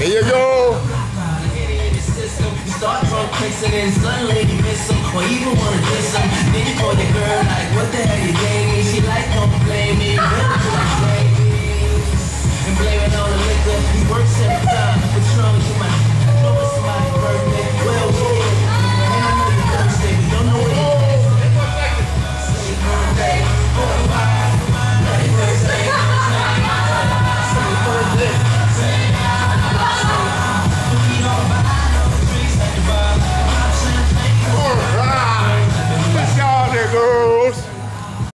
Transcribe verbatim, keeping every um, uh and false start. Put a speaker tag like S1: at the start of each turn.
S1: There you go.
S2: Start drunk, and then suddenly you miss them, or even wanna diss them. Then you call your girl like, what the hell you